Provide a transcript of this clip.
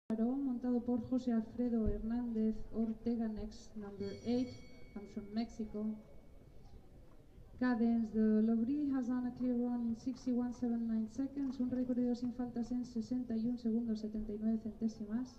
montado por José Alfredo Hernández Ortega. Next, number 8, comes from Mexico. Cadence de Lobry has done a clear run in 61.79 seconds, un recorrido sin faltas en 61 segundos 79 centésimas.